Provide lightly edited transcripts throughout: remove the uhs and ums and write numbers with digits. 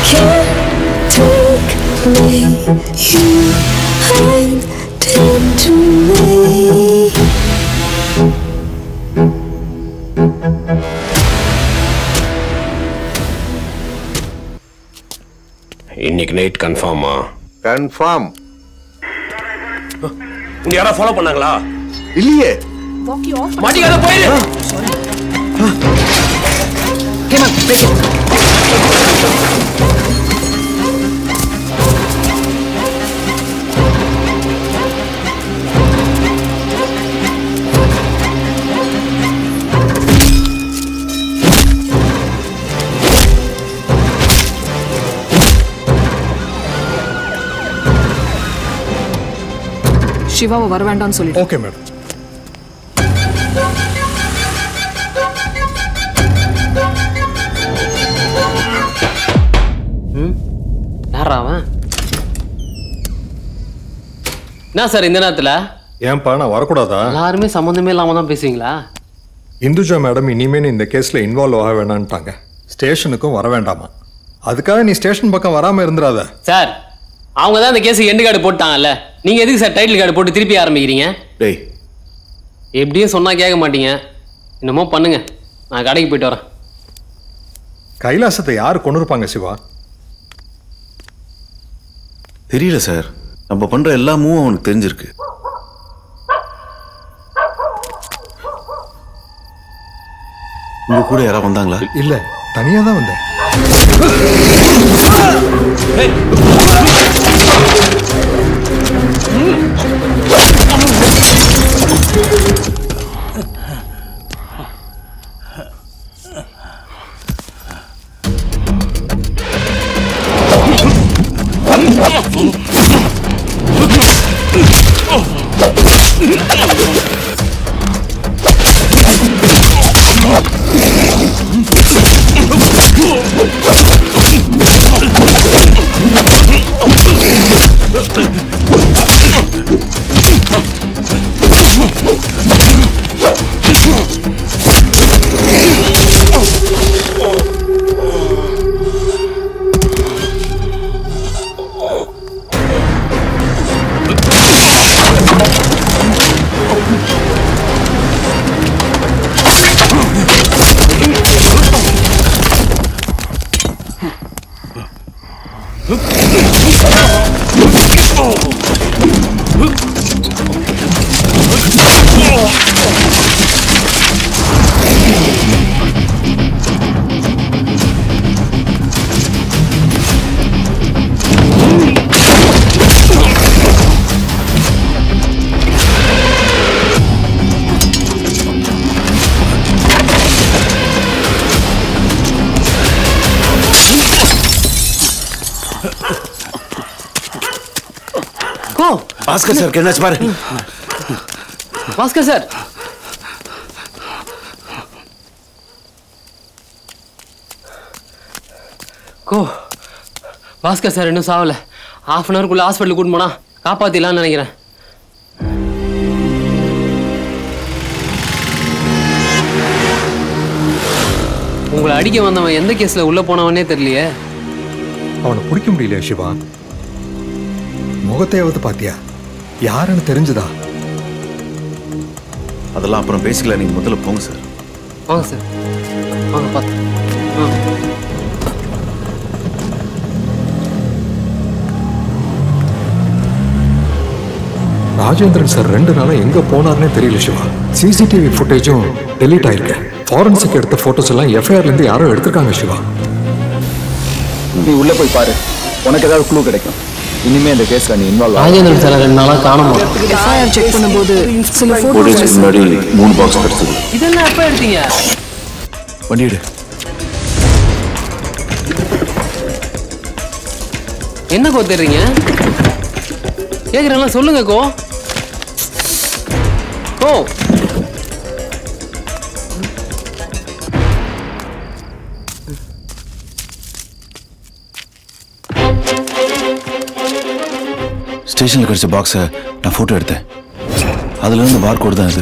can't take me. You ain't dead to me. இன்னைக்கு night கன்ஃபார்மா? Confirm. உன்னை யாரா ஃபாலோ பண்ணாங்களா? இல்லையே. மாட்டிக்காத போயிரு. Come on, break it. சிவாவை வர வேண்டாம்னு சொல்லிட்டு. Okay madam. யாரா அவன்? என்ன சார் இந்த நேரத்துல? ஏன்பா நான் வரக்கூடாதா? எல்லாருமே சம்மந்தமே இல்லாம தான் பேசுவீங்களா? இந்துஜா மேடம் இனிமேல் இந்த கேஸ்ல இன்வால்வ் ஆக வேணான்ட்டாங்க. ஸ்டேஷனுக்கும் வர வேண்டாமா. அதுக்காக நீ ஸ்டேஷன் பக்கம் வராம இருந்துடாத. சார் அவங்க தான் இந்த கேஸுக்கு எண்டு கார்டு போட்டாங்கல்ல, நீங்க எதுக்கு சார் டைட்டில் கார்டு போட்டு திருப்பி ஆரம்பிக்கிறீங்க? டேய் எப்படியும் சொன்னா கேட்க மாட்டீங்க. என்னமோ பண்ணுங்க, நான் கடைக்கு போயிட்டு வரேன். கைலாசத்தை யாரு கொண்டு இருப்பாங்க சிவா? தெரியல சார். நம்ம பண்ற எல்லா மூவும் அவனுக்கு தெரிஞ்சிருக்கு. உங்க கூட யாராவது வந்தாங்களா? இல்ல, தனியா தான் வந்தேன். பாஸ்கர் சார் என்னாச்சு பாரு. Bhaskar sir, go Bhaskar sir இன்னும் சாவல. ஹாஃப் அன் ஹவருக்குள்ள ஹாஸ்பிட்டலுக்கு கூட்டு போனா காப்பாத்திடலாம்னு நினைக்கிறேன். உங்களை அடிக்க வந்தவன் எந்த கேஸ்ல உள்ள போனவனே தெரியலையே. அவனை பிடிக்க முடியல சிவா. முகத்தையாவது பாத்தியா? யாருன்னு தெரிஞ்சுதா? அதெல்லாம் அப்புறம் பேசிக்கலாம். நீங்க முதல்ல போங்க சார். வாங்க சார், வாங்க பார்த்து. ராஜேந்திரன் சார் 2 நாளா எங்க போனார்னே தெரியல சிவா. சிசிடிவி ஃபுட்டேஜும் டெலீட் ஆயிருக்கு. ஃபாரன்சிக் எடுத்த போட்டோஸ் எல்லாம் எஃப்ஐஆர்ல இருந்து யாரோ எடுத்திருக்காங்க சிவா. நீ உள்ள போய் பாரு, உனக்கு ஏதாவது க்ளூ கிடைக்கும். இனிமே இந்த கேஸ்ல நீ இன்வால்வ் ராஜேந்திரன் சார் 2 நாளா காணோம். எஃப்ஐஆர் செக் பண்ணும்போது சில போட்டோஸ் முன்னாடி 3 பாக்ஸ் கிடைச்சது. இதெல்லாம் எப்ப எடுத்தீங்க? வண்டி எடு. என்ன கோ தெரியுங்க? கேக்குறேன் சொல்லுங்க கோ. கோ ஸ்டேஷன்ல கிடைச்ச பாக்ஸை நான் போட்டோ எடுத்தேன். அதுல இருந்து பார் கோட் தான் இது.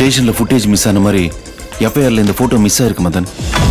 ஸ்டேஷன்ல ஃபுட்டேஜ் மிஸ் ஆன மாதிரி எஃப்ஐஆர்ல இந்த போட்டோ மிஸ் ஆயிருக்கு மதன்.